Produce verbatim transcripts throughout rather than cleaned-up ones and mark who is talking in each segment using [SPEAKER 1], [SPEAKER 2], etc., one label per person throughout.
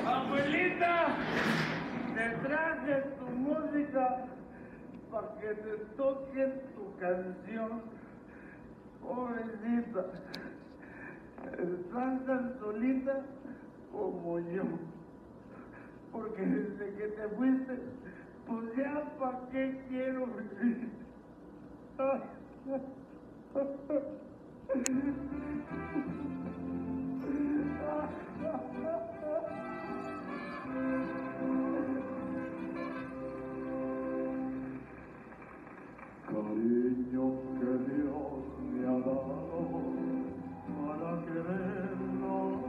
[SPEAKER 1] Abuelita, te traje tu música para que te toquen tu canción. Pobrecita, estás tan solita como yo. Porque desde que te fuiste, pues ya para qué quiero vivir. Cariño que Dios me ha dado para quererlo,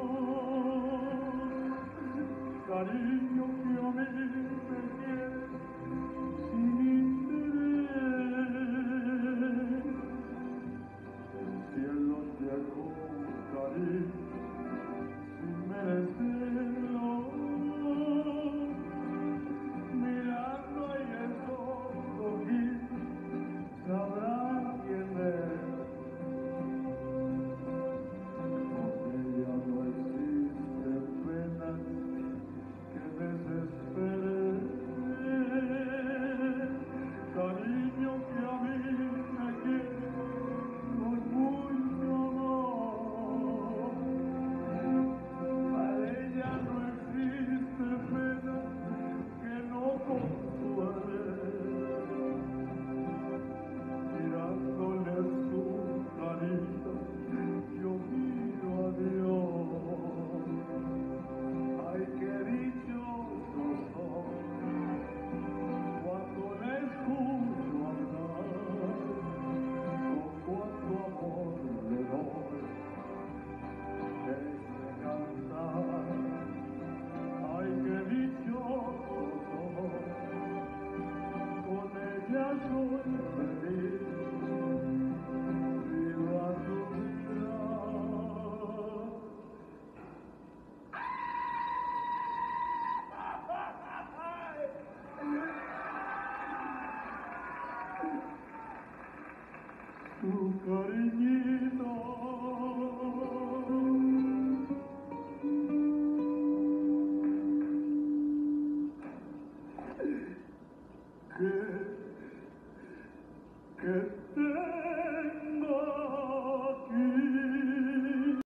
[SPEAKER 1] cariño que a mí me quiere sin interés. El cielo llegó cariño sin merecerlo, mirando ahí esos ojitos sabrán quién es. Con ella no existe pena que desespere, cariño que a mí me quiere con mucho amor. Para ella no existe pena que no consuele. Mirándole su carita, yo miro a Dios. Ay, qué dichosos son cuando le escucho hablar, con cuánto amor le doy ese cantar. Ay, qué dichosos son, con ella soy feliz. Tu cariñito